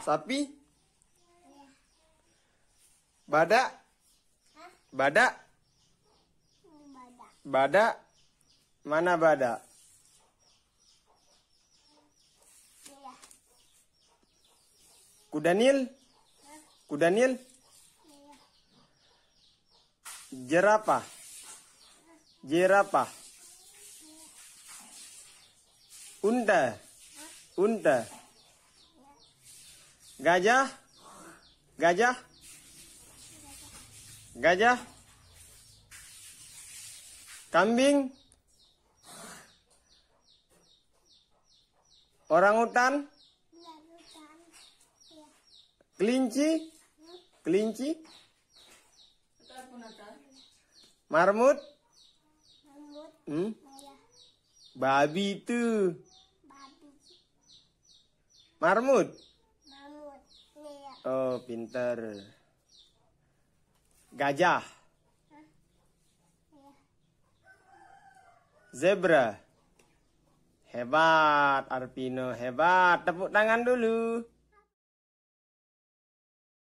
Sapi? Badak? Badak? Badak? Mana badak? Kuda Nil? Kuda Nil? Jerapah? Jerapah? Unta? Unta? Gajah? Gajah? Gajah? Kambing? Orangutan? Kelinci? Kelinci? Marmut? Babi itu. Marmut? Oh, pintar. Gajah? Zebra? Hebat, Arpino, hebat. Tepuk tangan dulu.